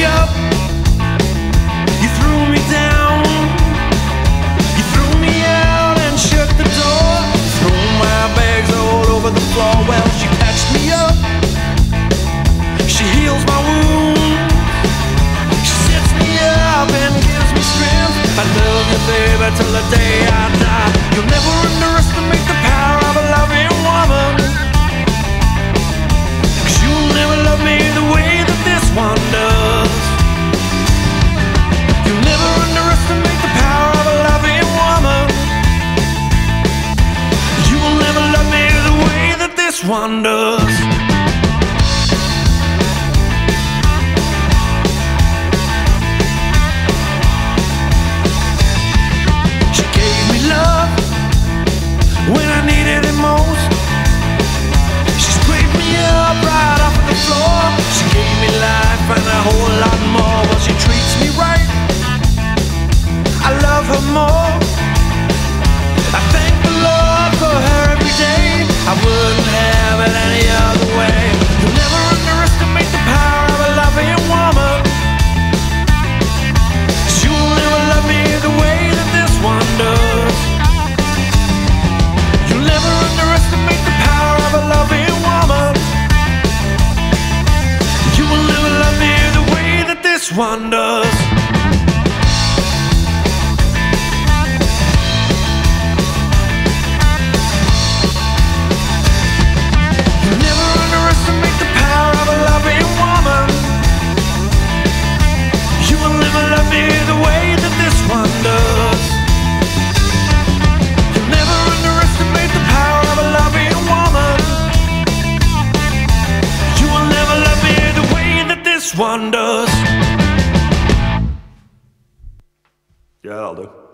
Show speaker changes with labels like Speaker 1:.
Speaker 1: up, you threw me down, you threw me out and shut the door. Threw my bags all over the floor. Well, she patched me up, she heals my wound, she sets me up and gives me strength. I love you, baby, till the day I die. You'll never underestimate the power of a loving woman, 'cause you'll never love me the way that this one does. You'll never underestimate the power of a loving woman. You will never love me the way that this one does. When I needed it most, she scraped me up right off the floor. She gave me life and a whole lot more. Well, she treats me right, I love her more. I thank the Lord for her every day. I wouldn't have it any other way. You'll never underestimate the power of a loving woman, 'cause you'll never love me the way that this one does. Never underestimate the power of a loving woman. You will never love me the way that this one does. You never underestimate the power of a loving woman. You will never love me the way that this one does. This one does. Yeah, that'll do.